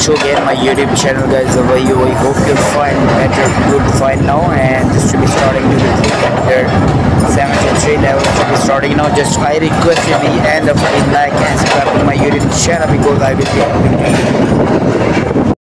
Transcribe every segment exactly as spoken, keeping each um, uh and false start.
show again my YouTube channel, guys. Over you, I hope you'll find better good find now, and this should be starting to the three chapter seventy-three level should be starting now. Just I request you the end of the like and subscribe to my YouTube channel because I will be helping you.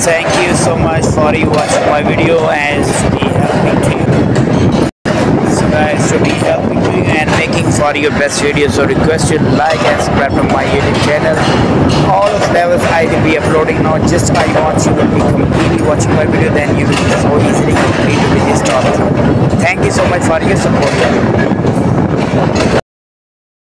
thank you so much for you watching my video and to be helping to you. So guys, to be helping to you and making for your best videos, so request you like and subscribe to my YouTube channel. All of levels I will be uploading now. Just I want you to be completely watching my video, then you will be so easily complete with this topic. Thank you so much for your support.